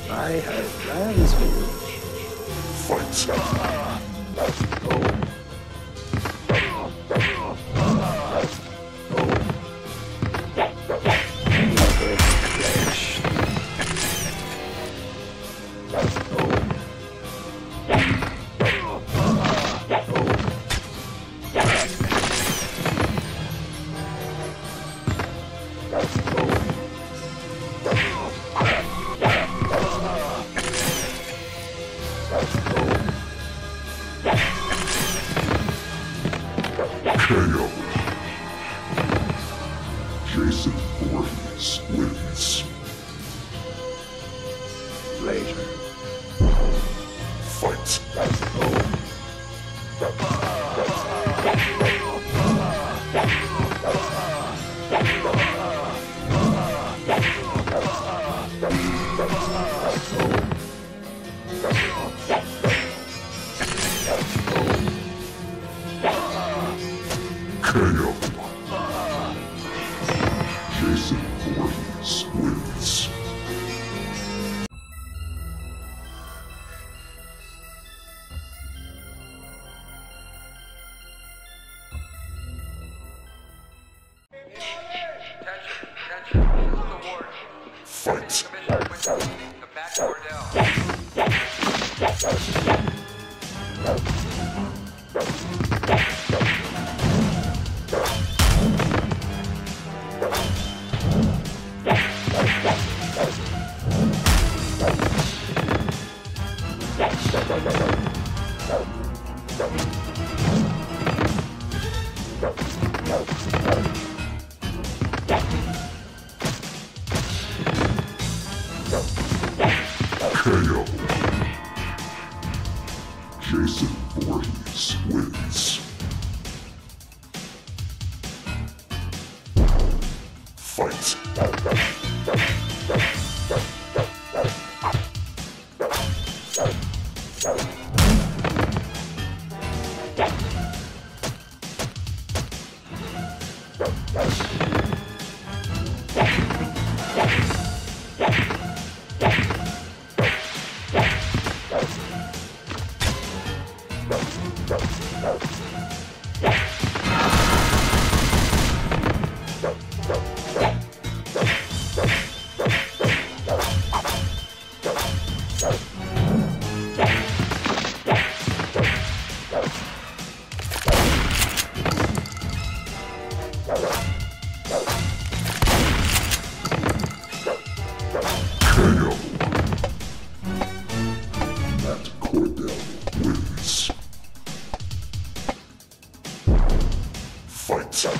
I have plans for you. Fight! KO. Jason Voorhees wins. Later. Fight! KO. Jason Voorhees wins. Fight! The back door down. KO. Jason Voorhees wins. Fight! KO. Matt Cordell wins. Fight!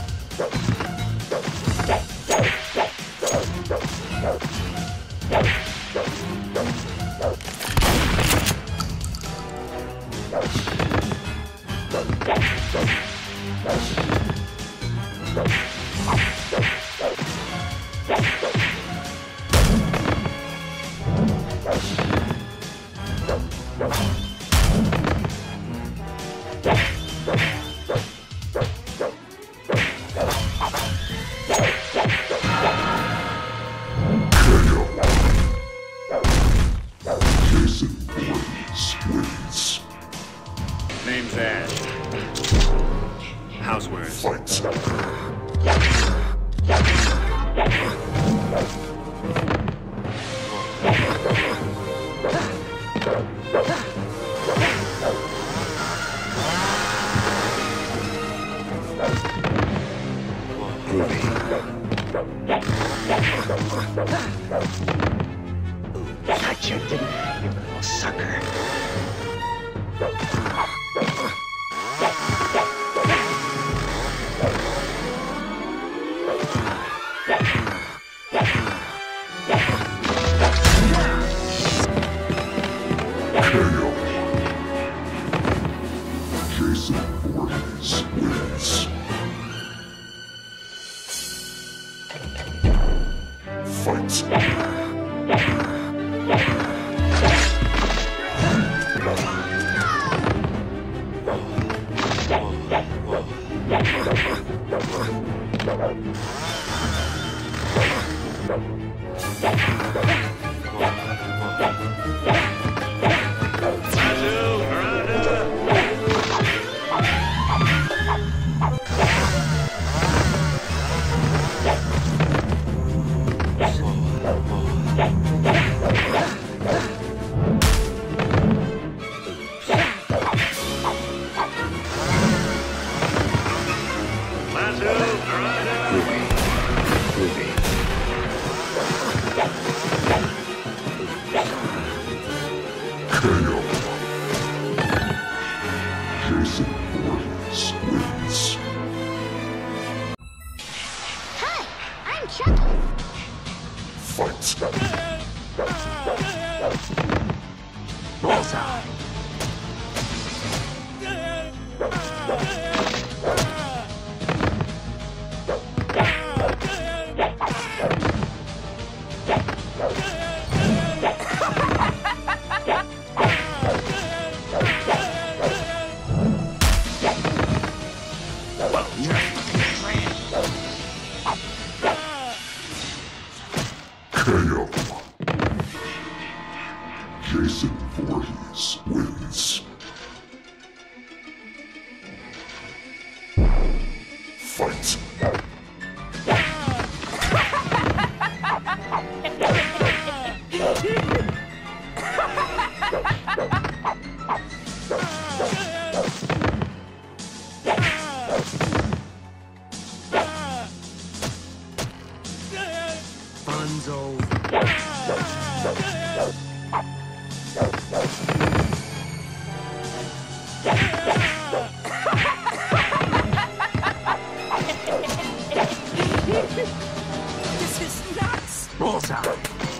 Jason Voorhees wins. Name's Ash. Housewares. Fight! Got you, didn't I, you little sucker? KO. Jason Voorhees wins. Fight! Bullseye. Well, you're KO. Jason Voorhees wins. Fight. fun's over. This is nuts! Bullseye.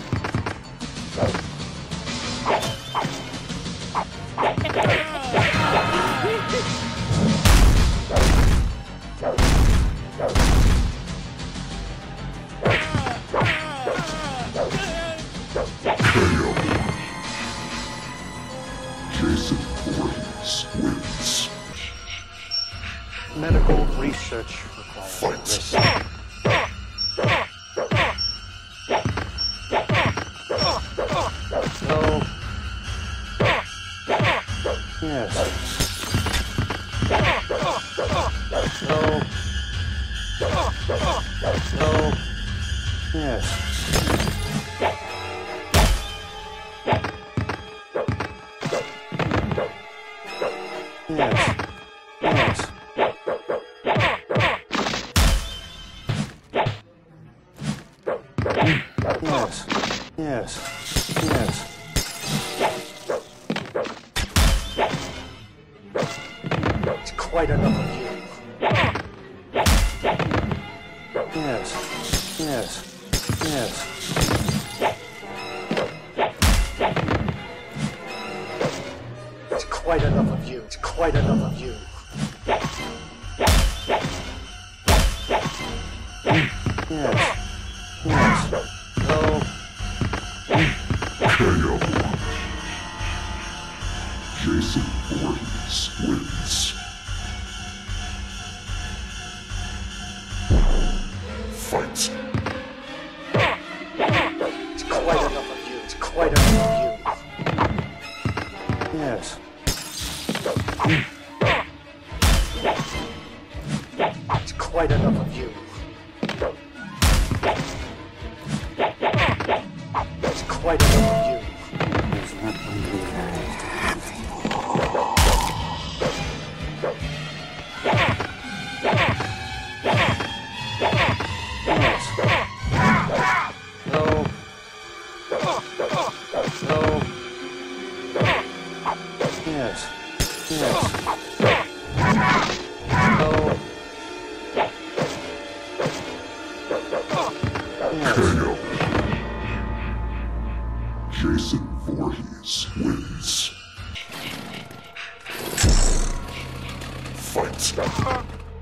KO. Jason Voorhees wins. Medical research requires Fight. risk. No. Yes. No. No. Yes. Yes. Yes. Yes. Yes. Yes. It's quite enough of you. Yes. Yes. Yes. It's quite enough of you. It's quite enough of you. Yes. Yes. No. KO. Jason Voorhees wins. Fight. It's quite enough of you. It's quite enough of you. Yes. It's quite enough of you. It's quite enough of you. Yes. No. No. Yes. Yes. No. Yes. KO. Jason Voorhees wins. Fight.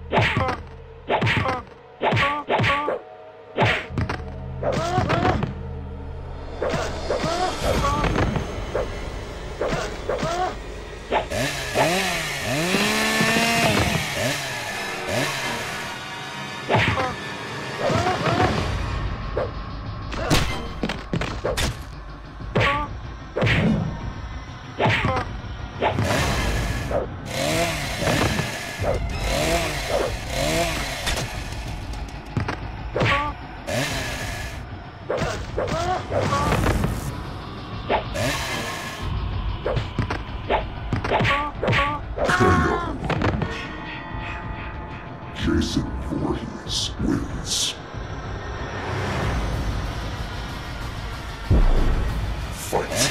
KO. Jason Voorhees wins. Fight.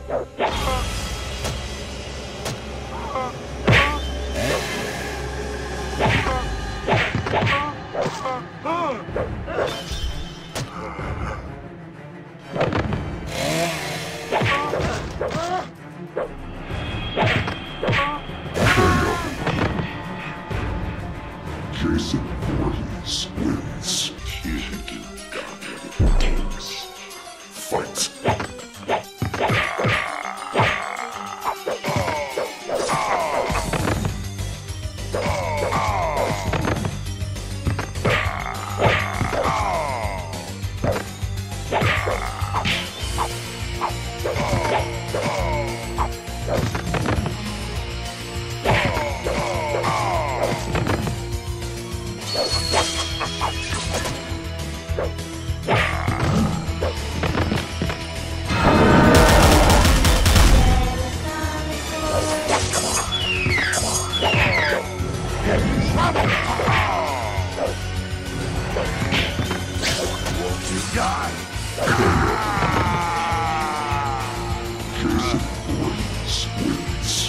Jason Voorhees wins. Takes. Fight. Jason Voorhees wins.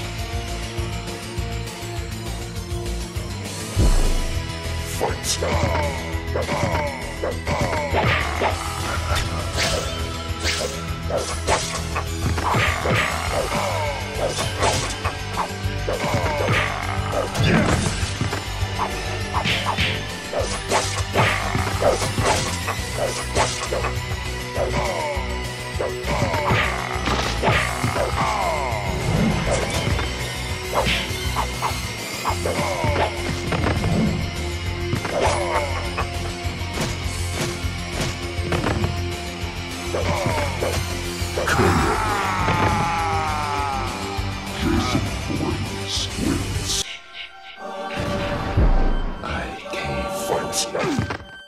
Jason Voorhees wins. I can't fight.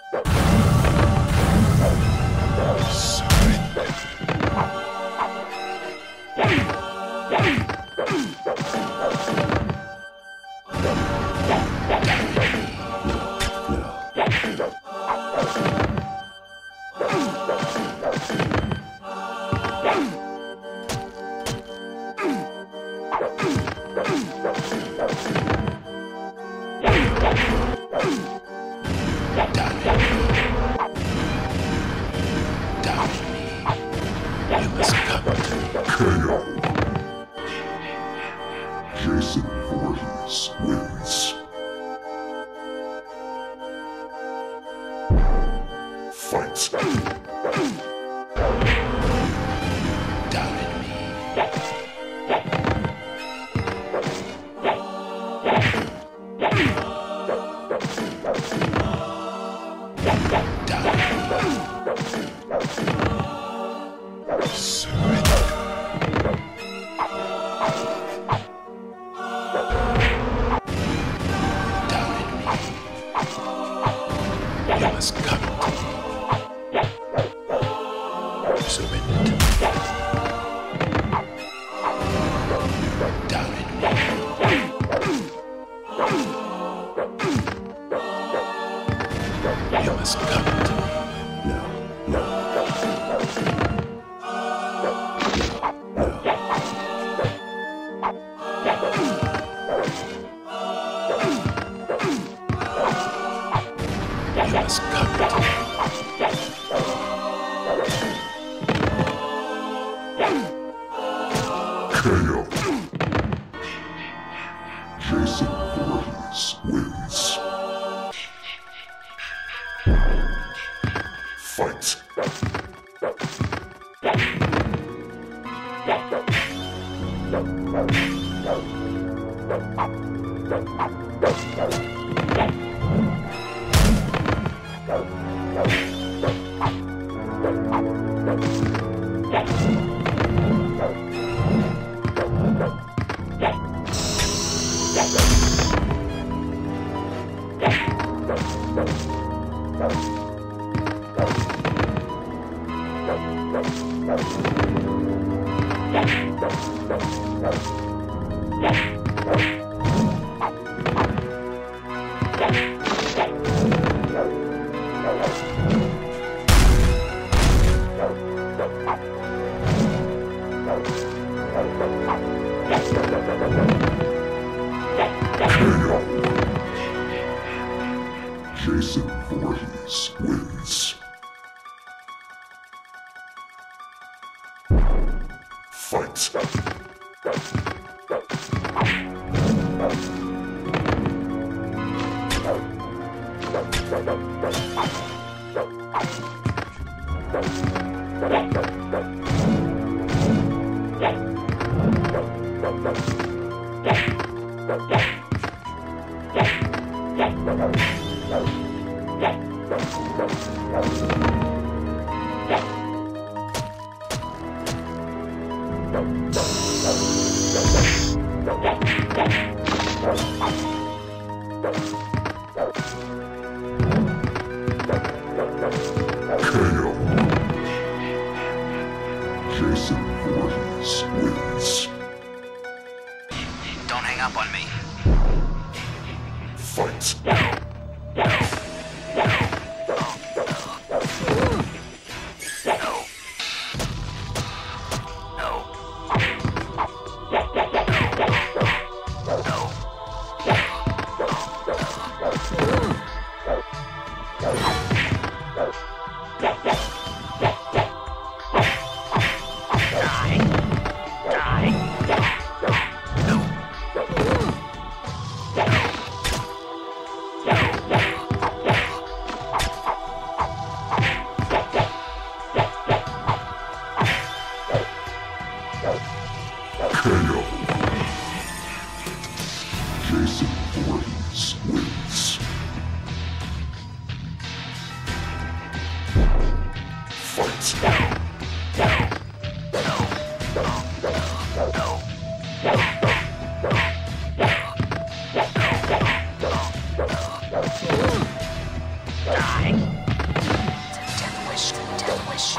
KO. Jason Voorhees wins. Fight. Doubted me. You must come to me. Surrender to me. Doubted me. You must come to me. No. You must come to me. KO. Jason Voorhees wins. Fight. Jason Voorhees wins. Fight. KO. Jason Voorhees wins. Don't hang up on me. Fight. KO. Jason Voorhees wins. Fight. Death wish.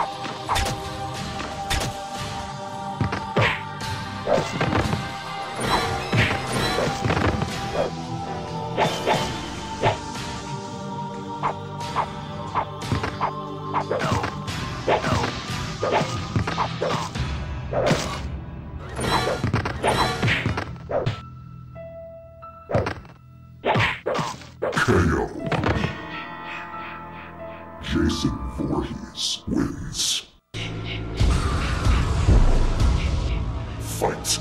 KO. Jason Voorhees wins. Fight.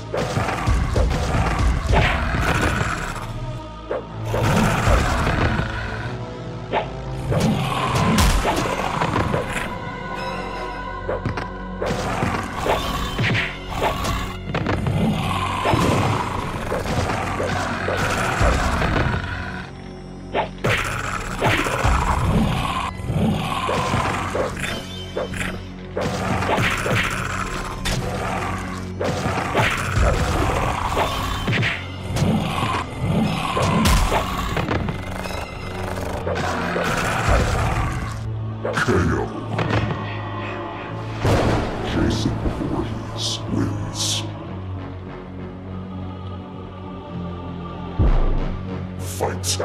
KO. Jason Voorhees wins. Fight.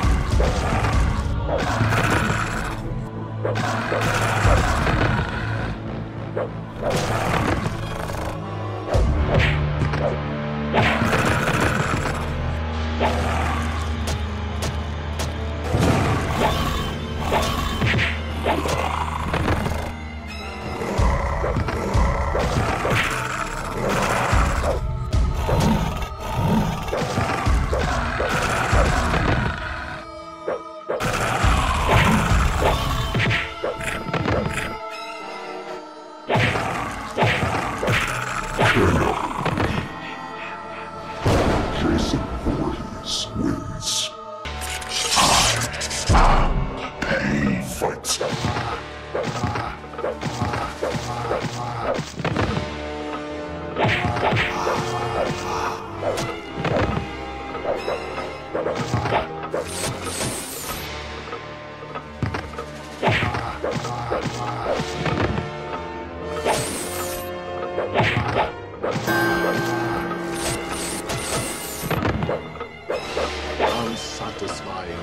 Jason Voorhees wins. Pain. Fight. Unsatisfying.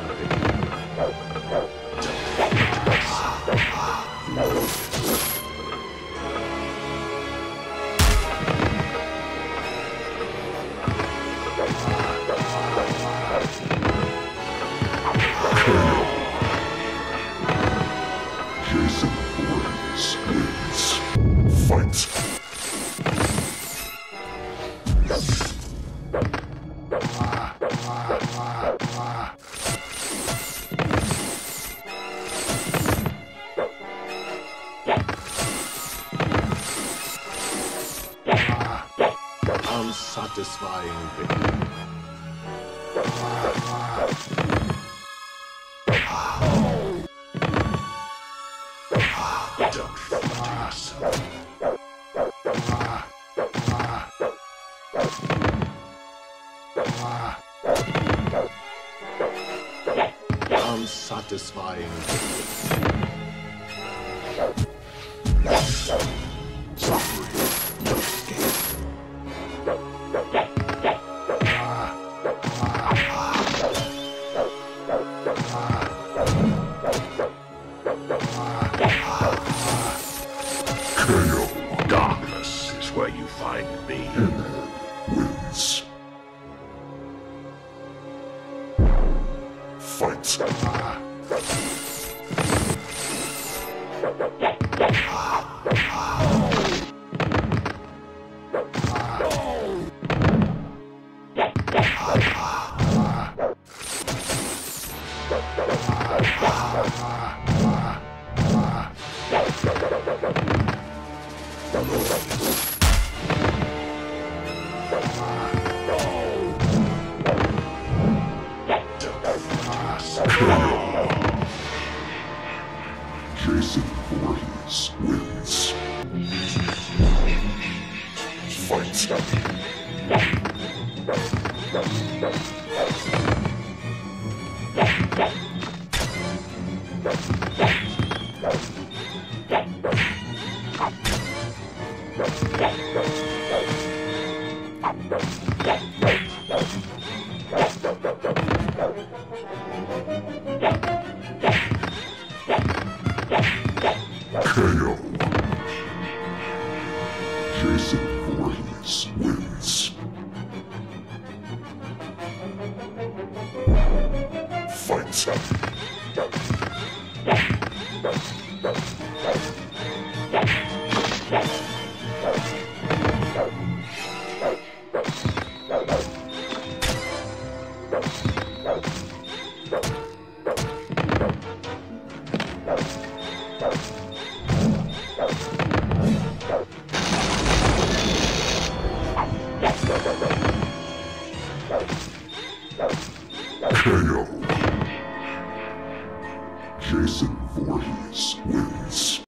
Unsatisfying victory. Don't flatter yourself. Unsatisfying victory. Suffering, no escape. KO. Darkness is where you find me. Wins. Fight. Jason Voorhees wins. Fight. KO. Jason Voorhees wins. Fight.